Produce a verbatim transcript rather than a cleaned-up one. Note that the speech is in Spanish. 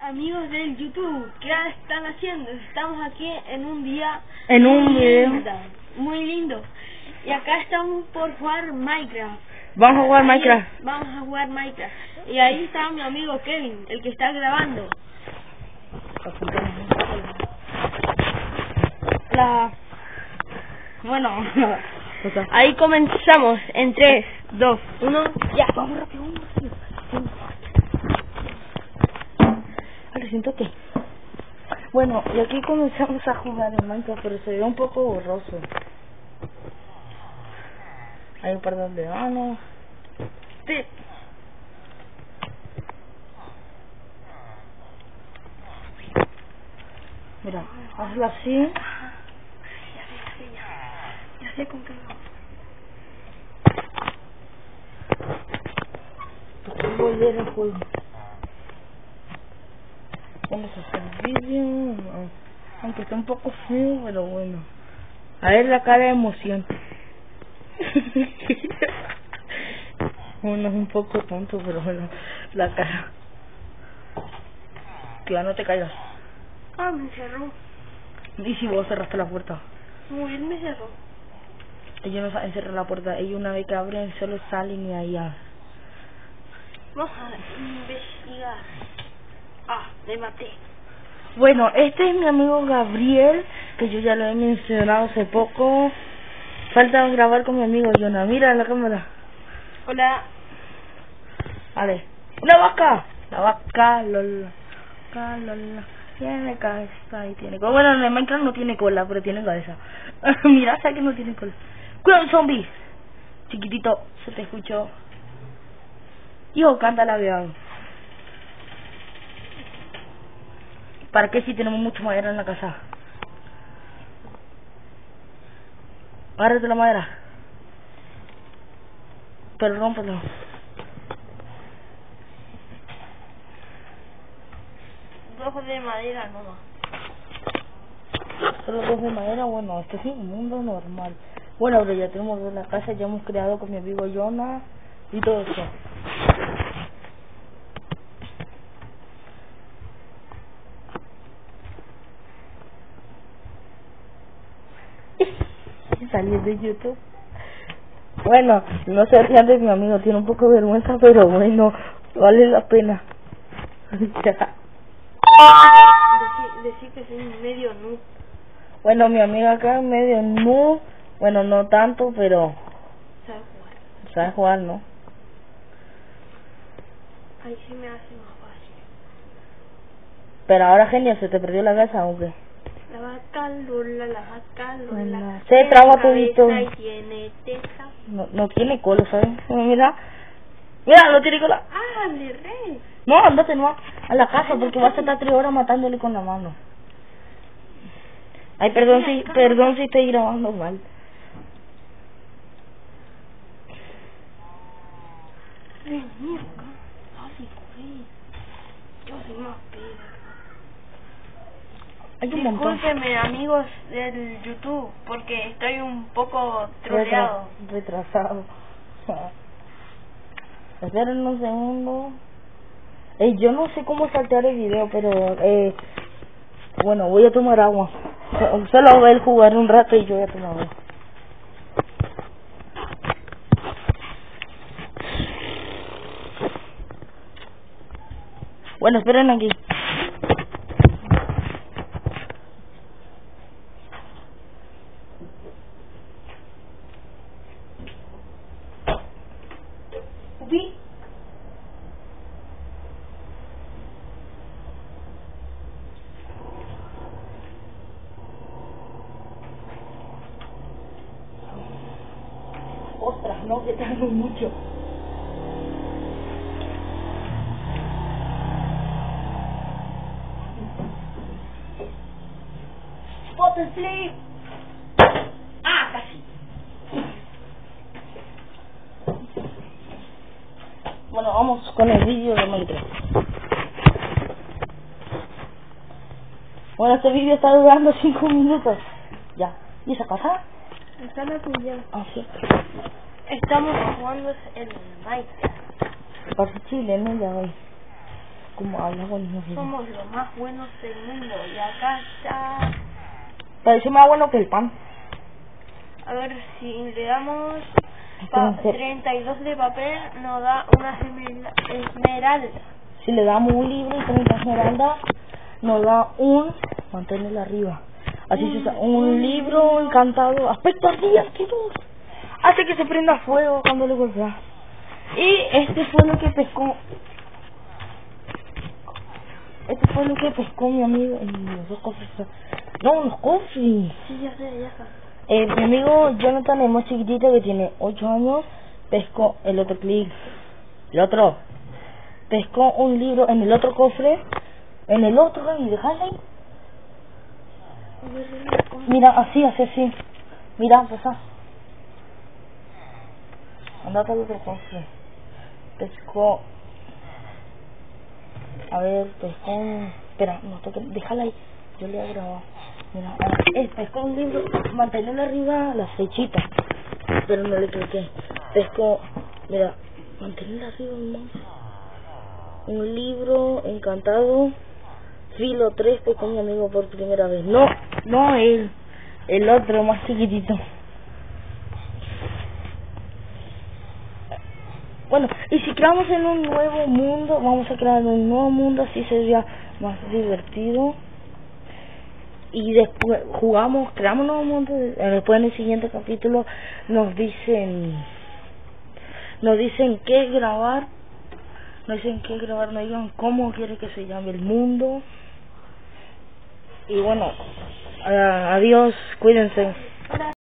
Amigos del YouTube, ¿qué están haciendo? Estamos aquí en un día en un muy video lindo, muy lindo. Y acá estamos por jugar Minecraft. Vamos a jugar Ahí Minecraft. es- Vamos a jugar Minecraft. Y ahí está mi amigo Kevin, el que está grabando. La... Bueno, ahí comenzamos en tres, dos, uno, ya. Vamos rápido, vamos rápido. Ahora siento que... Bueno, y aquí comenzamos a jugar en Minecraft, pero se ve un poco borroso. Hay un par de aldeanos. Sí. Mira, hazlo así. Ya sé, ya sé, ya. Ya sé con qué vamos. Voy a volver el juego. Vamos a hacer vídeo. Aunque está un poco feo, pero bueno. A ver la cara de emoción. Bueno, es un poco tonto, pero bueno, la cara. Tío, no te caigas. Ah, me cerró. ¿Y si vos cerraste la puerta? Muy bien, me cerró. Ellos no saben cerrar la puerta. Ellos una vez que abren solo salen y ahí ya. Vamos a investigar. Ah, me maté. Bueno, este es mi amigo Gabriel, que yo ya lo he mencionado hace poco. Falta grabar con mi amigo Jonah. Mira la cámara. Hola. Vale. ¡Una vaca! La vaca, lola. Vaca, lola. Tiene cabeza y tiene cola. Bueno, en el Minecraft no tiene cola, pero tiene cabeza. Mira, sé que no tiene cola. ¡Cuidado, zombie! Chiquitito, se te escuchó. Hijo, canta la vida. ¿Para qué si tenemos mucha madera en la casa? Agárrate la madera. Pero rómpelo. Dos de madera nomás. Solo dos de madera, bueno, esto es un mundo normal. Bueno, ahora ya tenemos la casa, ya hemos creado con mi amigo Jonah y todo eso. Salir de YouTube. Bueno, no se rían de mi amigo, tiene un poco de vergüenza, pero bueno, vale la pena. Ya. Decí, decí que soy medio noob. Bueno, mi amiga acá en medio no, bueno, no tanto, pero ¿Sabes jugar? sabe jugar, ¿no? Ahí sí me hace más fácil. Pero ahora, genio, ¿se te perdió la casa o qué? La vaca Lola, la vaca Lola. Bueno, se traba todito. Y tiene teta. No, no tiene cola, ¿sabes? Mira, mira, no tiene cola. Ah, le re. No, andate no a la casa porque vas a estar tres horas matándole con la mano. Ay, perdón si, perdón si estoy grabando mal. Vení acá. Así, corrí. Yo soy más pedra. Hay un montón. Discúlpeme, amigos del YouTube, porque estoy un poco Retra- troleado. retrasado. Esperen un segundo. Eh, yo no sé cómo saltear el video, pero eh, bueno, voy a tomar agua. So- Solo voy a jugar un rato y yo voy a tomar agua. Bueno, esperen aquí. Vi. Ostras, no, que tardo mucho. Button flip. Ah, casi. Bueno, vamos con el vídeo de Minecraft. Bueno, este vídeo está durando cinco minutos. Ya. ¿Y esa casa? Está la tuya. Ah, sí. Estamos jugando en Minecraft. Parece chile, ¿no? Ya voy. como habla con nosotros. Somos los más buenos del mundo. Y acá está... Parece más bueno que el pan. A ver, si le damos pa treinta y dos de papel, nos da una esmeralda. Si le damos un libro y treinta esmeraldas, nos da un... Manténelo arriba. Así un, se usa. Un, un libro encantado. Aspecto ardilla, hace que se prenda fuego cuando le golpea. Y este fue lo que pescó. Este fue lo que pescó mi amigo en los dos cofres. No, los cofres. Sí, ya sé, ya sé. Eh, mi amigo Jonathan, el más chiquitito, que tiene ocho años, pescó el otro clic. El otro. Pescó un libro en el otro cofre. En el otro, y dejadle ahí. Mira, así, así, así. Mira, pasa. Andate al otro cofre. Pescó. A ver, pescó un... Espera, no toque, déjala ahí. Yo le he grabado. Mira, eh, pescó un libro. Mantenerlo arriba la flechita. Pero no le cliqué. Pescó. Mira, mantenerlo arriba, hermano. Un libro encantado. Filo tres, pescó mi amigo por primera vez. No, no él. El otro más chiquitito. Bueno, y si creamos en un nuevo mundo, vamos a crear un nuevo mundo, así sería más divertido. Y después jugamos, creamos un nuevo mundo, después en el siguiente capítulo nos dicen, nos dicen qué grabar, nos dicen qué grabar, nos digan cómo quiere que se llame el mundo. Y bueno, uh, adiós, cuídense.